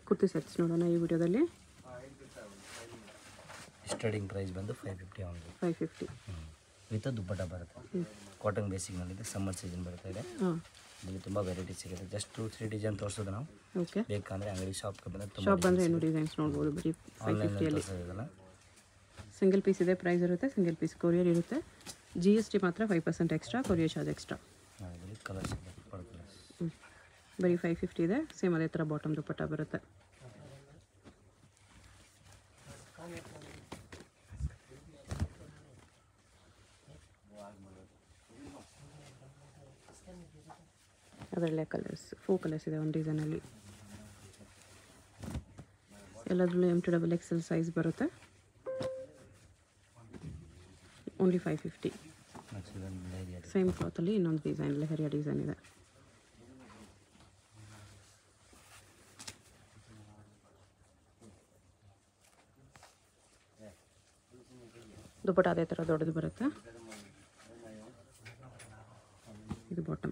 Kurti sets ನೋಡೋಣ ಈ ವಿಡಿಯೋದಲ್ಲಿ. ಸ್ಟಾರ್ಟಿಂಗ್ ಪ್ರೈಸ್ ಬಂದು 550 ಆನ್ಲಿ. 550 ವಿತ್ ದುಪ್ಪಟ್ಟ ಬರುತ್ತೆ. ಕಾಟನ್ ಬೇಸಿಕ್ನಲ್ಲಿದೆ. ಸಮ್ಮರ್ ಸೀಸನ್ ಬರ್ತಾ ಇದೆ. ಇಲ್ಲಿ ತುಂಬ ವೆರೈಟಿ ಸಿಗುತ್ತೆ. ಜಸ್ಟ್ 2-3 ಡಿಸೈನ್ ತೋರಿಸೋದು ನಾವು. ಓಕೆ, ಬೇಕಂದರೆ ಅಂಗಡಿ ಶಾಪ್ಗೆ ಬಂದರೆ ಶಾಪ್ ಬಂದರೆ ಏನು ಡಿಸೈನ್ಸ್ ನೋಡ್ಬೋದು. ಬರೀ 550 ಸಿಂಗಲ್ ಪೀಸ್ ಇದೆ. ಪ್ರೈಸ್ ಇರುತ್ತೆ. ಸಿಂಗಲ್ ಪೀಸ್ ಕೊರಿಯರ್ ಇರುತ್ತೆ. GST ಮಾತ್ರ 5% extra, courier charge extra. Colours ಇದೆ. ಬರೀ 550 ಇದೆ. ಸೇಮ್ ಅದೇ ಥರ ಬಾಟಮ್ ದುಪ್ಪಟ್ಟ ಬರುತ್ತೆ. ಅದರಲ್ಲೇ ಕಲರ್ಸ್ 4 ಕಲರ್ಸ್ ಇದೆ ಒಂದು ಡಿಸೈನಲ್ಲಿ. ಎಲ್ಲದರಲ್ಲೂ M2XXL ಸೈಜ್ ಬರುತ್ತೆ. ಓನ್ಲಿ 550. ಸೇಮ್ ಕ್ಲಾತಲ್ಲಿ ಇನ್ನೊಂದು ಡಿಸೈನ್, ಲೆಹರಿಯಾ ಡಿಸೈನ್ ಇದೆ. ದುಪ್ಪಟ್ಟ ಅದೇ ಥರ ದೊಡ್ಡದು ಬರುತ್ತೆ. ಇದು ಬಾಟಮ್.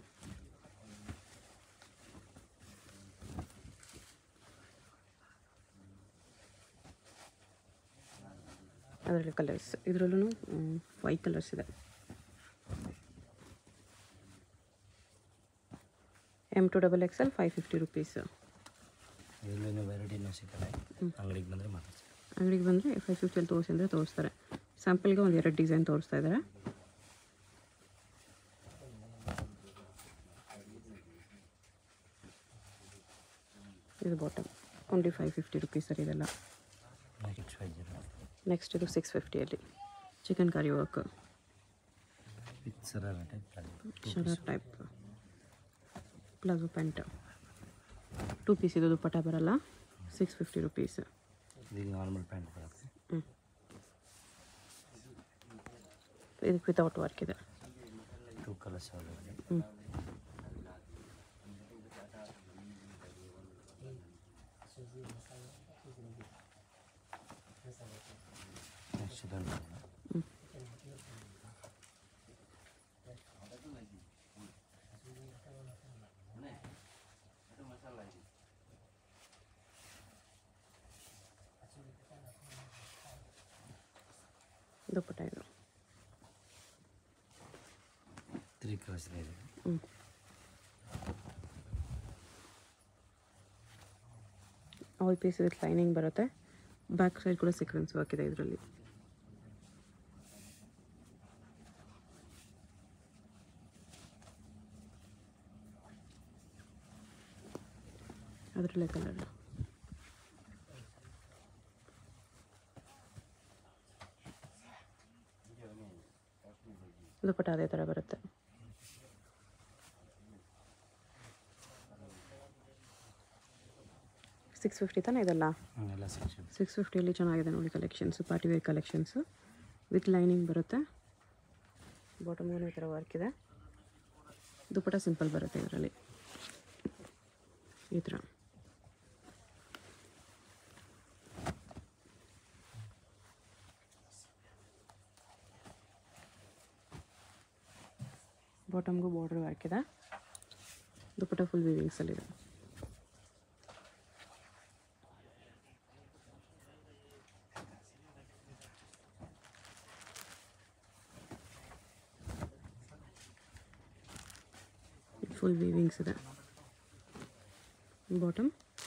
ಅದರಲ್ಲಿ ಕಲರ್ಸ್, ಇದರಲ್ಲೂ 5 ಕಲರ್ಸ್ ಇದೆ. M2XXL 550 rupees. ಅಂಗಡಿಗೆ ಬಂದರೆ ಮಾತ್ರ. ಅಂಗಡಿಗೆ ಬಂದರೆ 550 ತೋರಿಸಿ ಅಂದರೆ ತೋರಿಸ್ತಾರೆ. ಸ್ಯಾಂಪಲ್ಗೆ ಒಂದು 2 ಡಿಸೈನ್ ತೋರಿಸ್ತಾ ಇದ್ದಾರೆ. ಇದು ಬಾಟಮ್. ಓನ್ಲಿ 550 ರುಪೀಸ್ ಸರ್ ಇದೆಲ್ಲ. ನೆಕ್ಸ್ಟ್ ಇದು 650 chikankari work, sharara type palazzo pant. 2 piece ಇದು ದುಪ್ಪಟ್ಟ ಬರಲ್ಲ. 650 ರುಪೀಸ್. ನಾರ್ಮಲ್ ಪ್ಯಾಂಟ್ ಬರುತ್ತೆ. ಇದಕ್ಕೆ ವಿತೌಟ್ ವರ್ಕ್ ಇದೆ. 2 ಕಲರ್ಸ್ ದುಪ್ಪಟ್ಟ ಇದು 3 ಕಲರ್ಸ್ ಇದೆ. ಆಲ್ ಪೀಸ್ ವಿತ್ ಲೈನಿಂಗ್ ಬರುತ್ತೆ. ಬ್ಯಾಕ್ ಸೈಡ್ ಕೂಡ ಸೀಕ್ವೆನ್ಸ್ ವರ್ಕ್ ಇದೆ ಇದರಲ್ಲಿ. ಅದರಲ್ಲೇ ಕಲರ್. ದುಪ್ಪಟ್ಟ ಅದೇ ಥರ ಬರುತ್ತೆ. $650 ತಾನೇ ಇದೆಲ್ಲ. 650 ಚೆನ್ನಾಗಿದೆ ನೋಡಿ collections. Party wear collections with lining ಬರುತ್ತೆ. ಬಾಟಮ್ ಈ ಥರ ವರ್ಕ್ ಇದೆ. ದುಪ್ಪಟ್ಟ ಸಿಂಪಲ್ ಬರುತ್ತೆ ಇದರಲ್ಲಿ ಈ ಥರ. ಬಾಟಮ್ಗೂ ಬಾರ್ಡರ್ ವರ್ಕ್ ಇದೆ. ದುಪ್ಪಟ್ಟ ಫುಲ್ ವೀವಿಂಗ್ಸಲ್ಲಿದೆ. ಫುಲ್ ವೀವಿಂಗ್ಸ್ ಇದೆ. ಬಾಟಮ್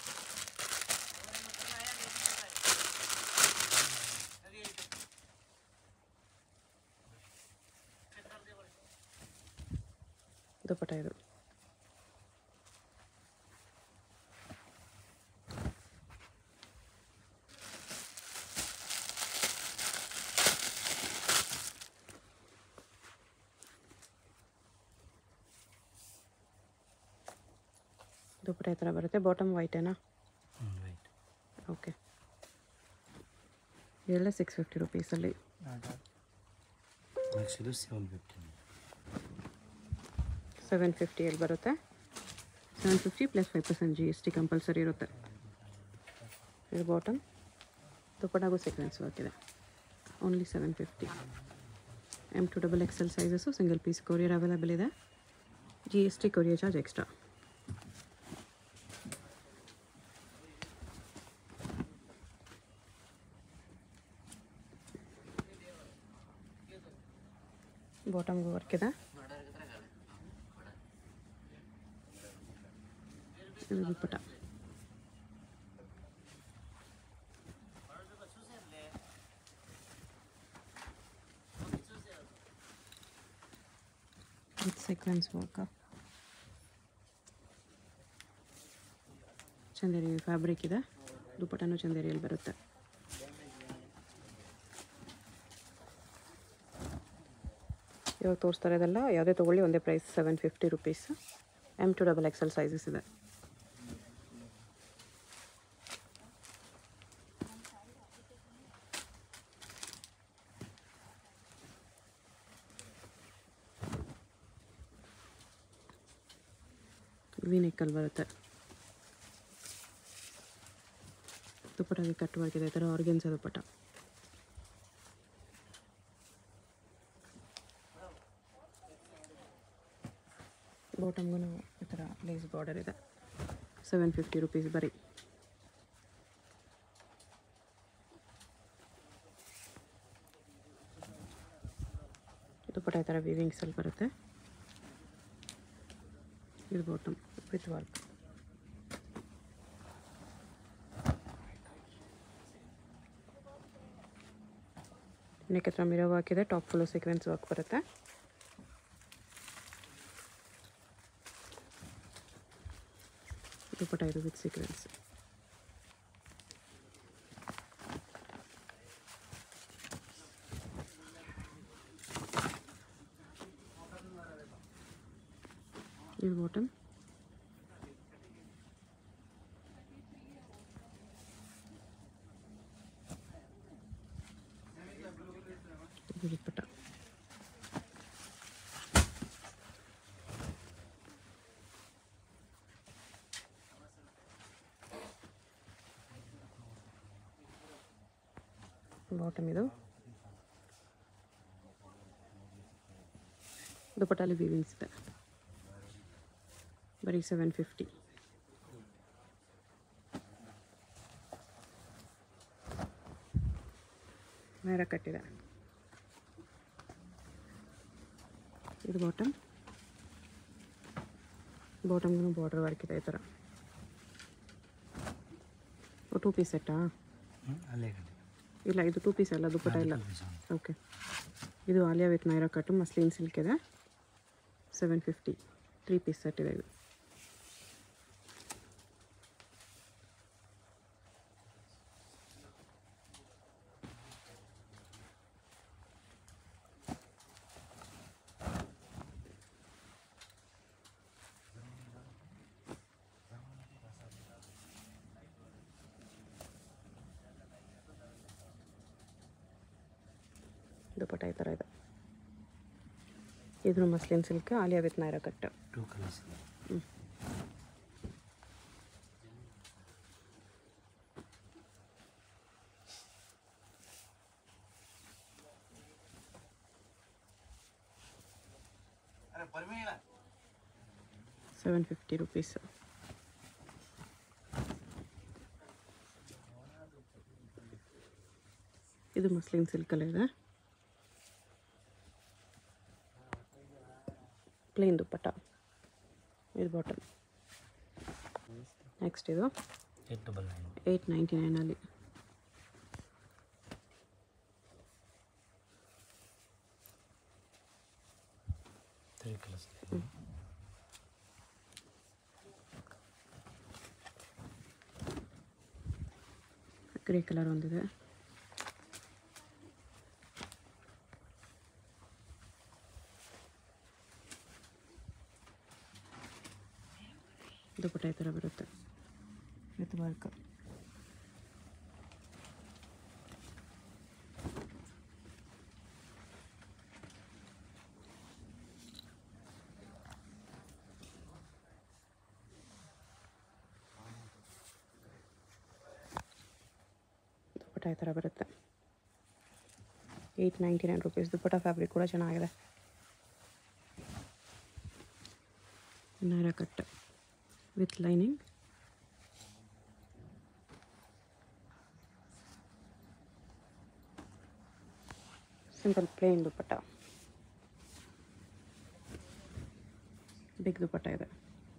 ದುಪ್ಪಟ್ಟ ಇದು. ದುಪ್ಪಟ್ಟ ಈ ಥರ ಬರುತ್ತೆ. ಬಾಟಮ್ ವೈಟೇನಾ? ಓಕೆ. ಇದೆಲ್ಲ 650 ರುಪೀಸಲ್ಲಿ. 750 ಬರುತ್ತೆ. 750 ಪ್ಲಸ್ 5% GST ಕಂಪಲ್ಸರಿ ಇರುತ್ತೆ. ಇದು ಬಾಟಮ್. ದುಪ್ಪಟ್ಟಾಗೂ ಸೀಕ್ವೆನ್ಸ್ ವರ್ಕ್ ಇದೆ. Only 750. M2XXL sizes. Single piece courier available ಇದೆ. GST courier charge extra. ಬಾಟಮ್ಗೂ ವರ್ಕ್ ಇದೆ. ಇದು dupatta. With sequence work. Chanderi fabric ಇದೆ. ದುಪ್ಪಟ್ಟನೂ ಚಂದೇರಿಯಲ್ಲಿ ಬರುತ್ತೆ. ಇವಾಗ ತೋರಿಸ್ತಾ ಇರೋದೆಲ್ಲ ಯಾವುದೇ ತೊಗೊಳ್ಳಿ ಒಂದೇ price, 750 rupees. M2 XXL sizes ಇದೆ. ವಿ ನೆಕ್ಕಲ್ಲಿ ಬರುತ್ತೆ. ದುಪ್ಪಟ್ಟಾಗಿ ಕಟ್ ವರ್ಕ್ ಇದೆ. ಈ ಥರ ಆರ್ಗೆನ್ಸ ದುಪ್ಪಟ್ಟ. ಬಾಟಮ್ಗೂ ಈ ಥರ ಲೇಸ್ ಬಾರ್ಡರ್ ಇದೆ. 750 ರುಪೀಸ್ ಬರೀ. ದುಪ್ಪಟ್ಟ ಈ ಥರ ವೀವಿಂಗ್ಸಲ್ಲಿ ಬರುತ್ತೆ. ಇದು ಬಾಟಮ್ ವಿತ್ ವರ್ಕ್. ನೆಕ್ ಹತ್ರ ಮಿರರ್ ವರ್ಕ್ ಇದೆ. ಟಾಪ್ ಫುಲ್ಲು ಸೀಕ್ವೆನ್ಸ್ ವರ್ಕ್ ಬರುತ್ತೆ. ದುಪ್ಪಟ್ಟ ಇದು ವಿತ್ ಸೀಕ್ವೆನ್ಸ್. ಇದು ಬಾಟಮ್. ಇದು ದುಪ್ಪಟ್ಟ. ಬಾಟಮ್ ಇದು. ದುಪ್ಪಟ್ಟಲ್ಲಿ ವೀವಿಂಗ್ಸ್ ಇದೆ. ಬರೀ 750. ನೇರ ಕಟ್ಟಿದೆ. ಇದು ಬಾಟಮ್. ಬಾಟಮ್ಗೂ ಬಾರ್ಡರ್ ವರ್ಕ್ ಇದೆ ಈ ಥರ. 2 ಪೀಸ್ ಸೆಟ್ಟಾ? ಇಲ್ಲ, ಇದು 2 ಪೀಸ್ ಅಲ್ಲ, ದುಪ್ಪಟ್ಟ ಇಲ್ಲ. ಓಕೆ. ಇದು ಆಲಿಯಾ ವಿತ್ ನೈರಾ ಕಟ್ಟು ಮಸ್ಲಿನ್ ಸಿಲ್ಕ್ ಇದೆ. 750. 3 ಪೀಸ್ ಸೆಟ್ ಇದೆ ಇದು. ದುಪ್ಪಟ್ಟ ಈ ಥರ ಇದೆ. ಇದು muslin silk Alia with Naira cut. 2 colours. ₹750. ಇದು ಮಸ್ಲಿನ್ ಸಿಲ್ಕಲ್ಲಿ ಇದೆ. ಪ್ಲೇನ್ ದುಪ್ಪಟ್ಟ. ಇದು ಬಾಟಮ್. ನೆಕ್ಸ್ಟ್ ಇದು 899 3 ಕಲರ್ಸ್. ಗ್ರೇ ಕಲರ್ ಒಂದಿದೆ. ದುಪ್ಪಟ್ಟ ಈ ಥರ ಬರುತ್ತೆ ವಿತ್ ವರ್ಕ್. ದುಪ್ಪಟ್ಟ ಈ ಥರ ಬರುತ್ತೆ. 899 ರುಪೀಸ್. ದುಪ್ಪಟ್ಟ ಫ್ಯಾಬ್ರಿಕ್ ಕೂಡ ಚೆನ್ನಾಗಿದೆ. Naira cut with lining. Simple plain dupatta. Big dupatta ಇದೆ.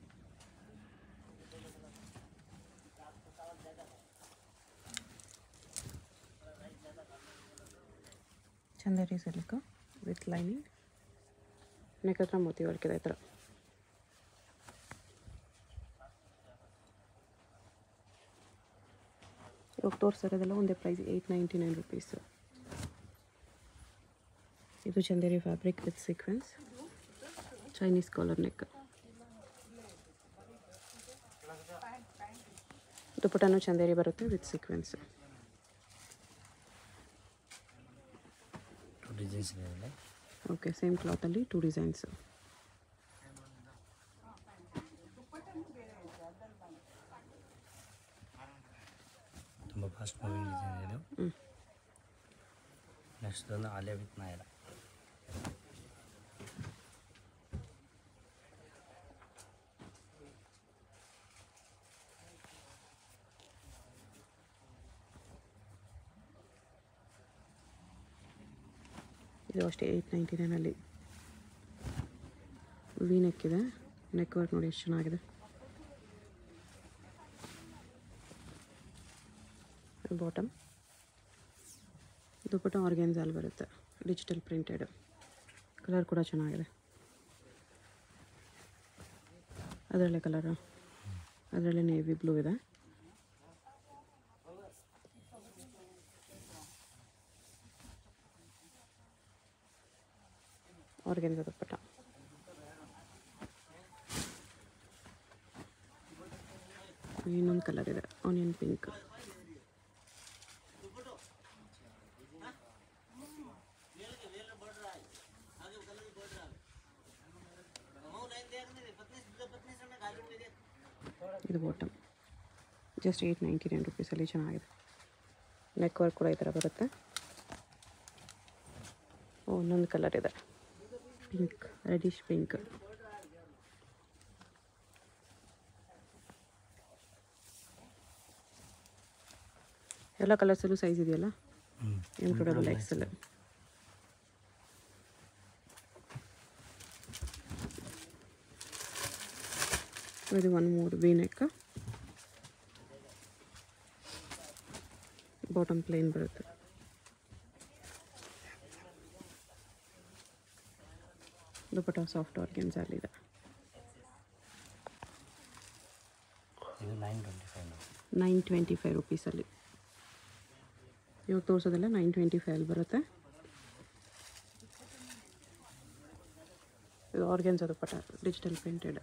Chanderi silk with lining, neck ಹತ್ರ ಮೋತಿ ವರ್ಕ್ ಇದೆ ಈ ಥರ. ಇವಾಗ ತೋರಿಸಿರೋದೆಲ್ಲ ಒಂದೇ ಪ್ರೈಸ್, 899 ರುಪೀಸ್. ಇದು Chanderi fabric with sequence, Chinese collar neck. ದುಪ್ಪಟ್ಟನೂ ಚಂದೇರಿ ಬರುತ್ತೆ ವಿತ್ ಸೀಕ್ವೆನ್ಸ್. ಡಿಸೈನ್ಸ್ ಇದೆ. ಓಕೆ, ಸೇಮ್ ಕ್ಲಾತಲ್ಲಿ 2 ಡಿಸೈನ್ಸ್. ತುಂಬ ಫಾಸ್ಟ್ ಮೂವಿಂಗ್ ಡಿಸೈನ್ ಇದೆ. ನೆಕ್ಸ್ಟ್ ಒಂದು ಆಲಿಯಾ ವಿತ್ ನಾಯರ. ಇದು ಅಷ್ಟೇ 899 ವಿ ನೆಕ್ ಇದೆ. ನೆಕ್ ವರ್ಕ್ ನೋಡಿ ಎಷ್ಟು ಚೆನ್ನಾಗಿದೆ. ಬಾಟಮ್ ದುಪ್ಪಟ್ಟ ಆರ್ಗ್ಯಾನ್ಜಾಲ್ ಬರುತ್ತೆ, ಡಿಜಿಟಲ್ ಪ್ರಿಂಟೆಡ್. ಕಲರ್ ಕೂಡ ಚೆನ್ನಾಗಿದೆ. ಅದರಲ್ಲೇ ಕಲರು, ಅದರಲ್ಲೇ ನೇವಿ ಬ್ಲೂ ಇದೆ. ಆರ್ಗ್ಯಾನ್ಜಾ ದುಪ್ಪಟ್ಟ. ಇನ್ನೊಂದು ಕಲರ್ ಇದೆ, ಆನಿಯನ್ ಪಿಂಕ್. ಇದು ಬಾಟಮ್, ಜಸ್ಟ್ 899 ರುಪೀಸಲ್ಲಿ ಚೆನ್ನಾಗಿದೆ. ನೆಕ್ ವರ್ಕ್ ಕೂಡ ಈ ಥರ ಬರುತ್ತೆ. ಇನ್ನೊಂದು ಕಲರ್ ಇದೆ, ಪಿಂಕ್, ರೆಡಿಶ್ ಪಿಂಕ್. ಎಲ್ಲ ಕಲರ್ಸಲ್ಲೂ ಸೈಜ್ ಇದೆಯಲ್ಲ, M2XL. ಇದು 1 more V neck, bottom plain ಬರುತ್ತೆ. ದುಪ್ಪಟ್ಟ ಸಾಫ್ಟ್ ಆರ್ಗ್ಯಾನ್ಜಾಲಿದೆ. ಇದು 925 ರುಪೀಸಲ್ಲಿ. ಇವಾಗ ತೋರಿಸೋದೆಲ್ಲ 925 ಬರುತ್ತೆ. ಇದು organza dupatta, digital printed.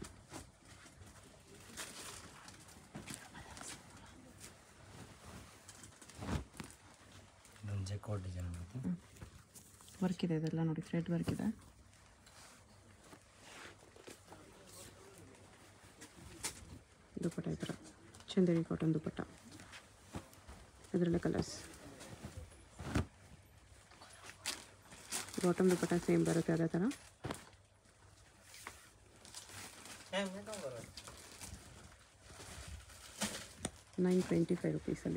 Jacquard design ಬರುತ್ತೆ. ವರ್ಕ್ ಇದೆ, ಇದೆಲ್ಲ ನೋಡಿ ಥ್ರೆಡ್ ವರ್ಕ್ ಇದೆ. ದುಪ್ಪಟ್ಟ ಈ ಥರ ಚಂದೇರಿ ಕಾಟನ್ ದುಪ್ಪಟ್ಟ. ಇದರಲ್ಲೇ ಕಲರ್ಸ್. ಬಾಟಮ್ ದುಪ್ಪಟ್ಟ ಸೇಮ್ ಬರುತ್ತೆ ಅದೇ ಥರ. $925 ರುಪೀಸಲ್ಲಿ.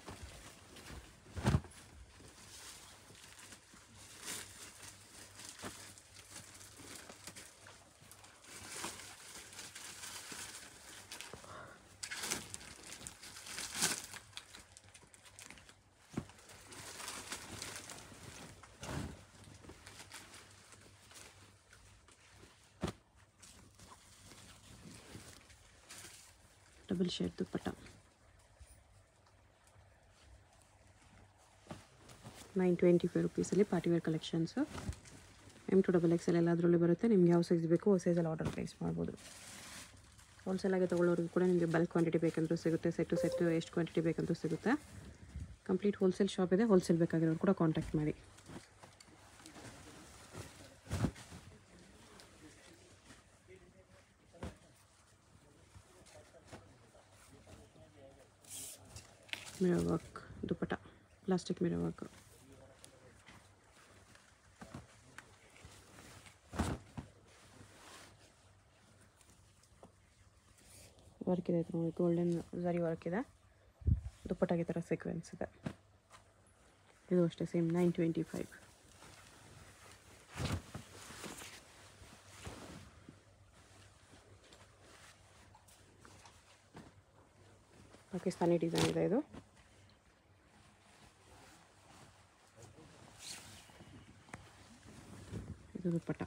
ಡಬಲ್ ಶೇಡ್ ದುಪ್ಪಟ್ಟ, 925 ರುಪೀಸಲ್ಲಿ ಪಾರ್ಟಿವೇರ್ ಕಲೆಕ್ಷನ್ಸು. M2XL ಎಲ್ಲದರಲ್ಲೂ ಬರುತ್ತೆ. ನಿಮ್ಗೆ ಯಾವ ಸೈಜ್ ಬೇಕು ಆ ಸೈಜಲ್ಲಿ ಆರ್ಡರ್ ಪ್ಲೇಸ್ ಮಾಡ್ಬೋದು. ಹೋಲ್ಸೇಲಾಗಿ ತೊಗೊಳ್ಳೋರಿಗೆ ಕೂಡ ನಿಮಗೆ ಬಲ್ಕ್ ಕ್ವಾಂಟಿಟಿ ಬೇಕಂದ್ರೂ ಸಿಗುತ್ತೆ, ಸೆಟ್ಟು ಎಷ್ಟು ಕ್ವಾಂಟಿಟಿ ಬೇಕಂದ್ರೂ ಸಿಗುತ್ತೆ. ಕಂಪ್ಲೀಟ್ ಹೋಲ್ಸೇಲ್ ಶಾಪ್ ಇದೆ. ಹೋಲ್ಸೇಲ್ ಬೇಕಾಗಿರೋರು ಕೂಡ ಕಾಂಟ್ಯಾಕ್ಟ್ ಮಾಡಿ. Mirror work dupatta, plastic mirror work. Work ಇದೆ ನೋಡಿ, ಗೋಲ್ಡನ್ ಝರಿ ವರ್ಕ್ ಇದೆ. ದುಪ್ಪಟ್ಟಾಗಿ ಥರ ಸೀಕ್ವೆನ್ಸ್ ಇದೆ. ಇದು ಅಷ್ಟೇ ಸೇಮ್ 925. ಪಾಕಿಸ್ತಾನಿ ಡಿಸೈನ್ ಇದೆ ಇದು. ಇದು ದುಪ್ಪಟ್ಟ.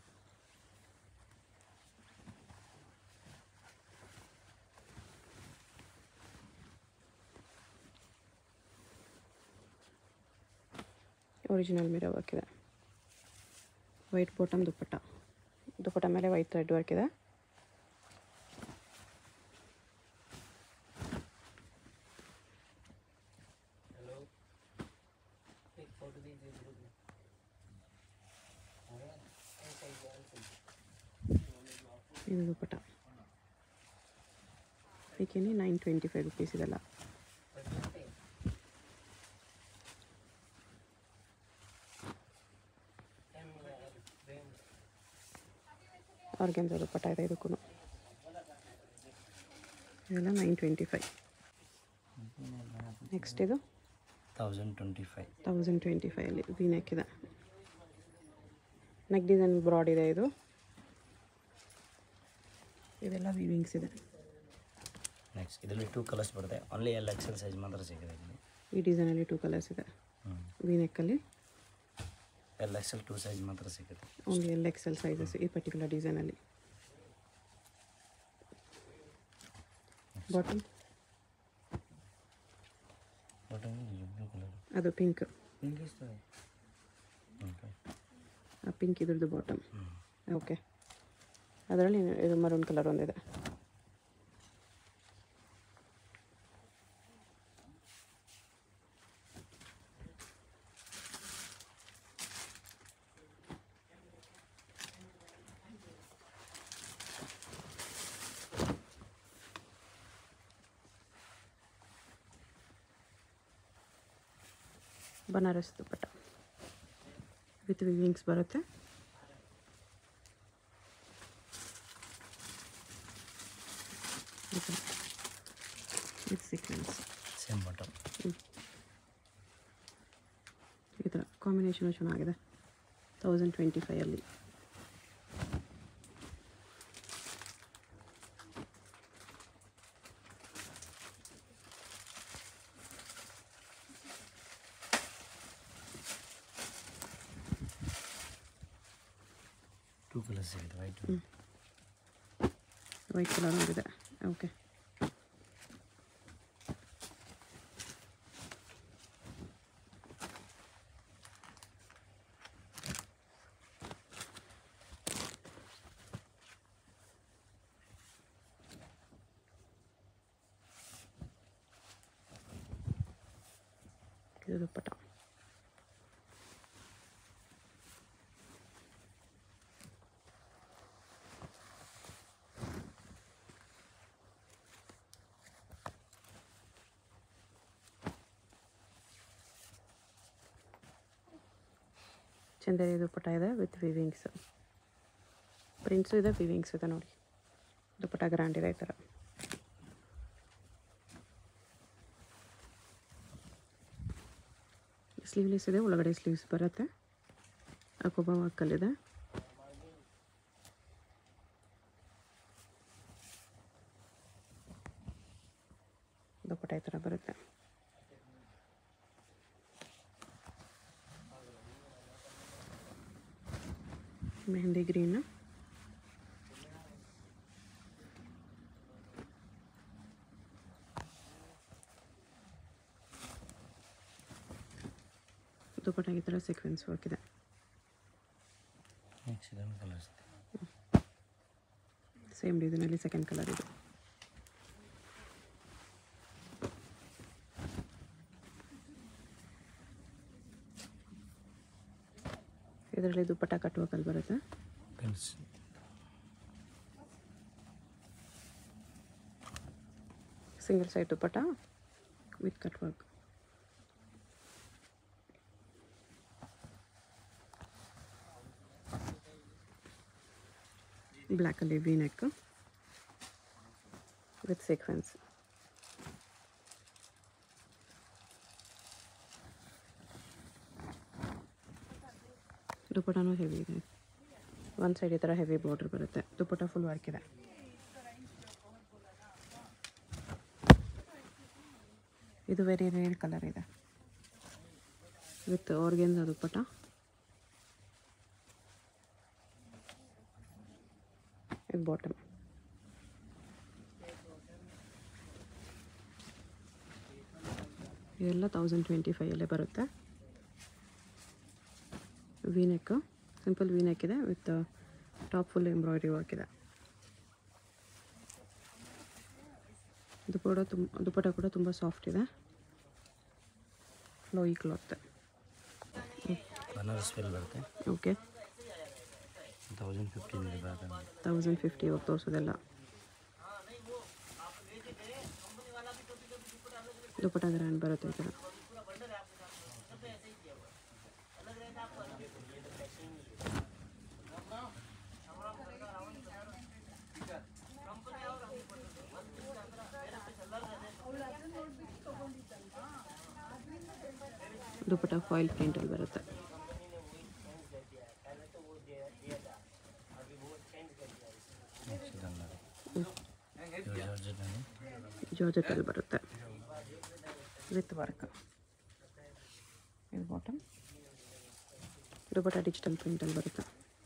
ಒರಿಜಿನಲ್ ಮಿರರ್ ವರ್ಕ್ ಇದೆ. White bottom dupatta. ದುಪ್ಪಟ್ಟ ಮೇಲೆ ವೈಟ್ ಥ್ರೆಡ್ ವರ್ಕ್ ಇದೆ. ಇದು ದುಪ್ಪಟ್ಟ. ಏಕೆಂದರೆ 925 ರುಪೀಸ್ ಇದೆಲ್ಲ. ಆರ್ಗೆನ್ಸಾ ದುಪ್ಪಟ್ಟ ಇದೆ ಇದಕ್ಕೂ. ಇದೆಲ್ಲ 925. ನೆಕ್ಸ್ಟ್ ಇದು 1025 ಅಲ್ಲಿ ವಿ ನೆಕ್ ಇದೆ. ನೆಕ್ ಡಿಸೈನ್ ಬ್ರಾಡ್ ಇದೆ ಇದು. ಇದೆಲ್ಲ ವಿವಿಂಗ್ಸ್ ಇದೆ. ನೆಕ್ಸ್ಟ್ ಇದರಲ್ಲಿ 2 ಕಲರ್ಸ್ ಬರುತ್ತೆ. ಓನ್ಲಿ XL ಸೈಜ್ ಮಾತ್ರ ಸಿಗುತ್ತೆ ಇಲ್ಲಿ. ಈ ಡಿಸೈನಲ್ಲಿ 2 ಕಲರ್ಸ್ ಇದೆ. ವಿ ನೆಕ್ಕಲ್ಲಿ XL 2 ಸೈಜ್ ಮಾತ್ರ ಸಿಗುತ್ತೆ. ಓನ್ಲಿ XL ಸೈಜಸ್ ಈ ಪರ್ಟಿಕ್ಯುಲರ್ ಡಿಸೈನಲ್ಲಿ. ಬಾಟಮ್ ಬ್ಲೂ ಕಲರ್, ಅದು ಪಿಂಕ್. ಓಕೆ, ಆ ಪಿಂಕ್ ಇದ್ರದ್ದು ಬಾಟಮ್. ಓಕೆ, ಅದರಲ್ಲಿ ಇದು ಮರೂನ್ ಕಲರ್ ಒಂದಿದೆ. ಬನಾರಸ್ ದುಪ್ಪಟ್ಟ ವಿತ್ ವಿವಿಂಗ್ಸ್ ಬರುತ್ತೆ. With sequence. Same bottom. ಈ ಥರ ಕಾಂಬಿನೇಷನು ಚೆನ್ನಾಗಿದೆ. 1025 ಅಲ್ಲಿ. ಕಲರ್ ಸಿಗುತ್ತೆ. ವೈಟ್ ಕಲರ್ ಒಂದಿದೆ. ಓಕೆ, ಇದು ದುಪ್ಪಟ್ಟ. ಚಂದೇರಿ ದುಪ್ಪಟ್ಟ ಇದೆ ವಿತ್ ವಿವಿಂಗ್ಸ್. ಪ್ರಿಂಟ್ಸು ಇದೆ, ವಿವಿಂಗ್ಸ್ ಇದೆ ನೋಡಿ. ದುಪ್ಪಟ್ಟ ಗ್ರ್ಯಾಂಡ್ ಇದೆ ಈ ಥರ. ಸ್ಲೀವ್ಲೆಸ್ ಇದೆ, ಒಳಗಡೆ ಸ್ಲೀವ್ಸ್ ಬರುತ್ತೆ. ಅಕೋಬಾ ವರ್ಕಲ್ಲಿದೆ. ದುಪ್ಪಟ್ಟ ಈ ಥರ ಬರುತ್ತೆ. ಮೆಹಂದಿ ಗ್ರೀನ್. ದುಪ್ಪಟ್ಟ ಈ ಥರ ಸೀಕ್ವೆನ್ಸ್ ವರ್ಕ್ ಇದೆ. ಸೇಮ್ ಡಿಸೈನಲ್ಲಿ ಸೆಕೆಂಡ್ ಕಲರ್ ಇದೆ. ಇದರಲ್ಲಿ ದುಪ್ಪಟ್ಟ ಕಟ್ ವರ್ಕಲ್ಲಿ ಬರುತ್ತೆ. Single side dupatta with cut work. ಬ್ಲ್ಯಾಕಲ್ಲಿ ವಿ ನೆಕ್ ವಿತ್ ಸೀಕ್ವೆನ್ಸ್. ದುಪ್ಪಟ್ಟನೂ ಹೆವಿ ಇದೆ. ಒಂದು ಸೈಡ್ ಈ ಥರ ಹೆವಿ ಬಾರ್ಡರ್ ಬರುತ್ತೆ. ದುಪ್ಪಟ್ಟ ಫುಲ್ ವರ್ಕ್ ಇದೆ. ಇದು ವೆರಿ ರೇರ್ ಕಲರ್ ಇದೆ ವಿತ್ ಆರ್ಗೆನ್ಜಾ ದುಪ್ಪಟ್ಟ. ಇದು ಬಾಟಮ್. ಇದೆಲ್ಲ 1025 ಬರುತ್ತೆ. ವೀನೆಕ್, ಸಿಂಪಲ್ ವೀನೆಕ್ ಇದೆ with top full embroidery work ಇದೆ. ದುಪ್ಪಟ್ಟ ಕೂಡ ತುಂಬ ಸಾಫ್ಟ್ ಇದೆ. Flowy cloth. ಬನಾರಸ್ ವೇಲ್ ಬರುತ್ತೆ. ಓಕೆ 1050 ಬರುತ್ತೆ. 1050 ಇವಾಗ ತೋರಿಸೋದೆಲ್ಲ. ದುಪ್ಪಟ್ಟ ಗ್ರ್ಯಾಂಡ್ ಬರುತ್ತೆ ಈ ಥರ. ದುಪ್ಪಟ್ಟ ಫಾಯಿಲ್ ಪ್ರಿಂಟಲ್ಲಿ ಬರುತ್ತೆ. ಜಾರ್ಜೆಟಲ್ಲಿ ಬರುತ್ತೆ ವಿತ್ ವರ್ಕ್. ಇದು ಬಾಟಮ್. ದುಪ್ಪಟ್ಟ ಡಿಜಿಟಲ್ ಪ್ರಿಂಟಲ್ಲಿ ಬರುತ್ತೆ.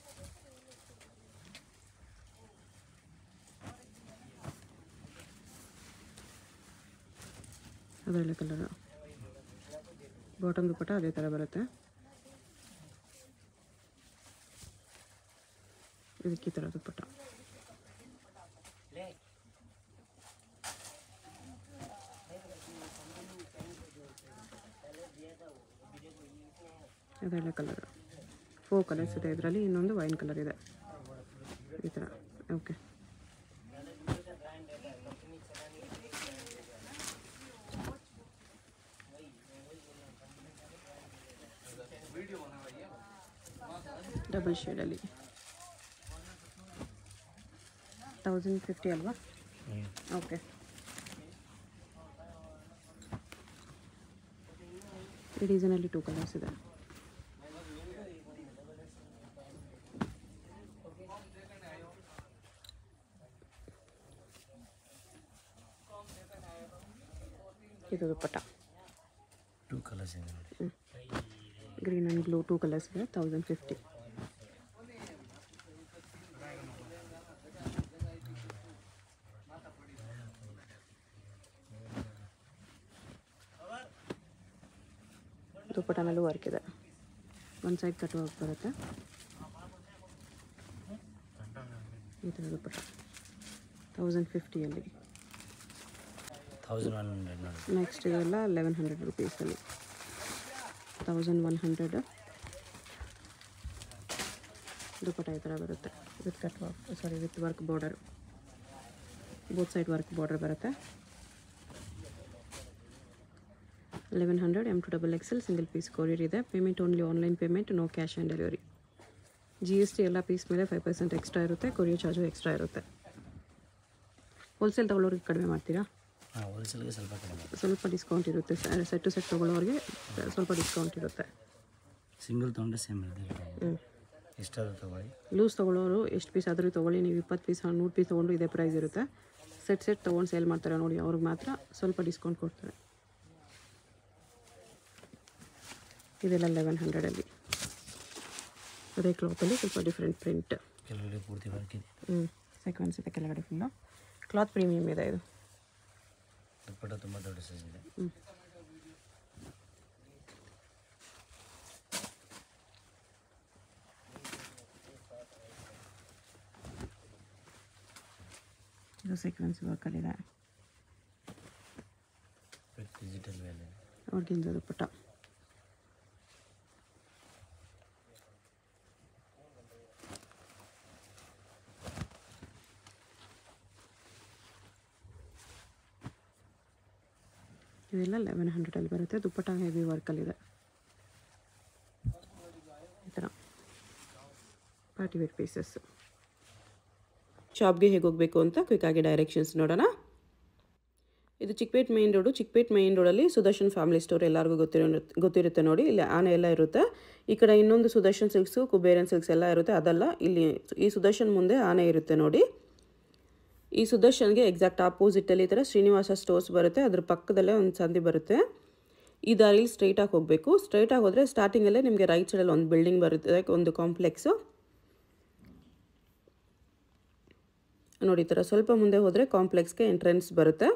ಅದರಲ್ಲೇ ಕಲರ್. ಬಾಟಮ್ ದುಪ್ಪಟ್ಟ ಅದೇ ಥರ ಬರುತ್ತೆ. ಇದಕ್ಕೆ ಈ ಥರ ದುಪ್ಪಟ್ಟ. ಅದೆಲ್ಲ ಕಲರ್. 4 ಕಲರ್ಸ್ ಇದೆ ಇದರಲ್ಲಿ. ಇನ್ನೊಂದು ವೈನ್ ಕಲರ್ ಇದೆ ಈ ಥರ. ಓಕೆ ಡಬಲ್ ಶೇಡಲ್ಲಿ 1050 ಅಲ್ವಾ? ಓಕೆ. ಈ ಡಿಸೈನಲ್ಲಿ 2 ಕಲರ್ಸ್ ಇದೆ. ಇದು ದುಪ್ಪಟ್ಟ. 2 ಕಲರ್ಸ್ ಇದೆ ನೋಡಿ. ಗ್ರೀನ್ ಆ್ಯಂಡ್ ಬ್ಲೂ 2 ಕಲರ್ಸ್ ಇದೆ. 1050. ದುಪ್ಪಟ್ಟನಲ್ಲೂ ವರ್ಕ್ ಇದೆ. ಒಂದು ಸೈಡ್ ಕಟ್ ವರ್ಕ್ ಬರುತ್ತೆ ಈ ಥರ ದುಪ್ಪಟ್ಟ. 1050ಅಲ್ಲಿ. 1100. ನೆಕ್ಸ್ಟ್ ಇದೆಲ್ಲ 1100 ರುಪೀಸಲ್ಲಿ. 1100 ದುಪ್ಪಟ್ಟ ಈ ಥರ ಬರುತ್ತೆ with cut work, sari with work border. Both side work border ಬರುತ್ತೆ. 1100 M2XXL ಸಿಂಗಲ್ ಪೀಸ್ ಕೊರಿಯರ್ ಇದೆ. Payment only online payment, no cash on delivery. GST ಎಲ್ಲ ಪೀಸ್ ಮೇಲೆ 5% ಎಕ್ಸ್ಟ್ರಾ ಇರುತ್ತೆ. ಕೊರಿಯರ್ ಚಾರ್ಜು ಎಕ್ಸ್ಟ್ರಾ ಇರುತ್ತೆ. ಹೋಲ್ಸೇಲ್ ತೊಗೊಳ್ಳೋರಿಗೆ ಕಡಿಮೆ ಮಾಡ್ತೀರಾ? ಹೋಲ್ಸೇಲ್ಗೆ ಸ್ವಲ್ಪ ಕಡಿಮೆ, ಸ್ವಲ್ಪ ಡಿಸ್ಕೌಂಟ್ ಇರುತ್ತೆ. ಸೆಟ್ ಟು ಸೆಟ್ ತೊಗೊಳ್ಳೋರಿಗೆ ಸ್ವಲ್ಪ ಡಿಸ್ಕೌಂಟ್ ಇರುತ್ತೆ. ಸಿಂಗಲ್ ತೊಗೊಂಡ್ರೆ ಸೇಮ್ ಇರುತ್ತೆ. ಎಷ್ಟಾದರೂ ತೊಗೊಳ್ಳಿ. ಲೂಸ್ ತೊಗೊಳ್ಳೋರು ಎಷ್ಟು ಪೀಸ್ ಆದರೂ ತೊಗೊಳ್ಳಿ. ನೀವು 20 ಪೀಸ್ 100 ಪೀಸ್ ತೊಗೊಂಡು ಇದೇ ಪ್ರೈಸ್ ಇರುತ್ತೆ. ಸೆಟ್ ತೊಗೊಂಡು ಸೇಲ್ ಮಾಡ್ತಾರೆ ನೋಡಿ, ಅವ್ರಿಗೆ ಮಾತ್ರ ಸ್ವಲ್ಪ ಡಿಸ್ಕೌಂಟ್ ಕೊಡ್ತಾರೆ. ಇದೆಲ್ಲ 1100ಅಲ್ಲಿ. ಅದೇ ಕ್ಲಾತಲ್ಲಿ ಸ್ವಲ್ಪ ಡಿಫ್ರೆಂಟ್ ಪ್ರಿಂಟ್. ಕೆಳಗಡೆ ಪೂರ್ತಿ ವರ್ಕ್ ಇದೆ. ಸೀಕ್ವೆನ್ಸ್ ಇದೆ ಕೆಳಗಡೆ ಫುಲ್ಲು. ಕ್ಲಾತ್ ಪ್ರೀಮಿಯಮ್ ಇದೆ ಇದು. ದುಪ್ಪಟ್ಟ ತುಂಬ ದೊಡ್ಡ ಸೈಜ್ ಇದೆ. ಇದು ಸೀಕ್ವೆನ್ಸ್ ವರ್ಕಲ್ಲಿದೆ. ಡಿಜಿಟಲ್ ಮೇಲೆ ಆರ್ಗೆನ್ಜಾ ದುಪ್ಪಟ್ಟ. ಇದೆಲ್ಲ 1100ಅಲ್ಲಿ ಬರುತ್ತೆ. ದುಪ್ಪಟ್ಟ ಹೆವಿ ವರ್ಕಲ್ಲಿದೆ ಈ ಥರ. Party wear pieces. ಶಾಪ್ಗೆ ಹೇಗೆ ಹೋಗಬೇಕು ಅಂತ ಕ್ವಿಕ್ಕಾಗಿ ಡೈರೆಕ್ಷನ್ಸ್ ನೋಡೋಣ. ಇದು Chickpet main road. Chickpet main ರೋಡಲ್ಲಿ ಸುದರ್ಶನ್ ಫ್ಯಾಮಿಲಿ ಸ್ಟೋರ್ ಎಲ್ಲರಿಗೂ ಗೊತ್ತಿರುತ್ತೆ ನೋಡಿ. ಇಲ್ಲಿ ಆನೆ ಎಲ್ಲ ಇರುತ್ತೆ. ಈ ಕಡೆ ಇನ್ನೊಂದು ಸುದರ್ಶನ್ ಸಿಲ್ಕ್ಸು, ಕುಬೇರನ್ ಸಿಲ್ಕ್ಸ್ ಎಲ್ಲ ಇರುತ್ತೆ. ಅದಲ್ಲ, ಇಲ್ಲಿ ಈ ಸುದರ್ಶನ್ ಮುಂದೆ ಆನೆ ಇರುತ್ತೆ ನೋಡಿ. ಈ ಸುದರ್ಶನ್ಗೆ ಎಕ್ಸಾಕ್ಟ್ ಆಪೋಸಿಟಲ್ಲಿ ಈ ಥರ ಶ್ರೀನಿವಾಸ ಸ್ಟೋರ್ಸ್ ಬರುತ್ತೆ, ಅದ್ರ ಪಕ್ಕದಲ್ಲೇ ಒಂದು ಸಂದಿ ಬರುತ್ತೆ. ಈ ದಾರಿಲಿ ಸ್ಟ್ರೈಟಾಗಿ ಹೋಗಬೇಕು. ಸ್ಟ್ರೈಟಾಗಿ ಹೋದರೆ ಸ್ಟಾರ್ಟಿಂಗಲ್ಲೇ ನಿಮಗೆ ರೈಟ್ ಸೈಡಲ್ಲಿ ಒಂದು ಬಿಲ್ಡಿಂಗ್ ಬರುತ್ತೆ, ಒಂದು ಕಾಂಪ್ಲೆಕ್ಸು ನೋಡಿ. ಈ ಥರ ಸ್ವಲ್ಪ ಮುಂದೆ ಹೋದರೆ ಕಾಂಪ್ಲೆಕ್ಸ್ಗೆ ಎಂಟ್ರೆನ್ಸ್ ಬರುತ್ತೆ.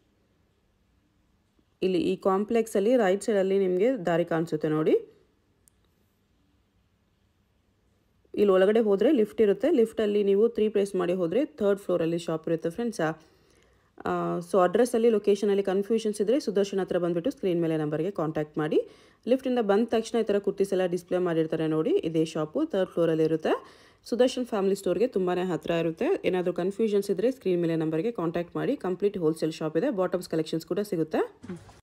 ಇಲ್ಲಿ ಈ ಕಾಂಪ್ಲೆಕ್ಸಲ್ಲಿ ರೈಟ್ ಸೈಡಲ್ಲಿ ನಿಮಗೆ ದಾರಿ ಕಾಣಿಸುತ್ತೆ ನೋಡಿ. ಇಲ್ಲಿ ಒಳಗಡೆ ಹೋದರೆ ಲಿಫ್ಟ್ ಇರುತ್ತೆ. ಲಿಫ್ಟಲ್ಲಿ ನೀವು 3 ಪ್ಲೇಸ್ ಮಾಡಿ ಹೋದರೆ 3rd ಫ್ಲೋರಲ್ಲಿ ಶಾಪ್ ಇರುತ್ತೆ ಫ್ರೆಂಡ್ಸಾ. ಸೊ ಅಡ್ರೆಸ್ಸಲ್ಲಿ ಲೊಕೇಶನಲ್ಲಿ ಕನ್ಫ್ಯೂಷನ್ಸ್ ಇದ್ದರೆ ಸುದರ್ಶನ್ ಹತ್ರ ಬಂದುಬಿಟ್ಟು ಸ್ಕ್ರೀನ್ ಮೇಲೆ ನಂಬರ್ಗೆ ಕಾಂಟ್ಯಾಕ್ಟ್ ಮಾಡಿ. ಲಿಫ್ಟಿಂದ ಬಂದ ತಕ್ಷಣ ಈ ಥರ ಕುರ್ತೀಸ್ ಎಲ್ಲ ಡಿಸ್ಪ್ಲೇ ಮಾಡಿರ್ತಾರೆ ನೋಡಿ. ಇದೇ ಶಾಪು 3rd ಫ್ಲೋರಲ್ಲಿ ಇರುತ್ತೆ. ಸುದರ್ಶನ್ ಫ್ಯಾಮಿಲಿ ಸ್ಟೋರ್ಗೆ ತುಂಬಾ ಹತ್ತಿರ ಇರುತ್ತೆ. ಏನಾದರೂ ಕನ್ಫ್ಯೂಷನ್ಸ್ ಇದ್ದರೆ ಸ್ಕ್ರೀನ್ ಮೇಲೆ ನಂಬರ್ಗೆ ಕಾಂಟ್ಯಾಕ್ಟ್ ಮಾಡಿ. ಕಂಪ್ಲೀಟ್ ಹೋಲ್ಸೇಲ್ ಶಾಪ್ ಇದೆ. ಬಾಟಮ್ಸ್ ಕಲೆಕ್ಷನ್ಸ್ ಕೂಡ ಸಿಗುತ್ತೆ.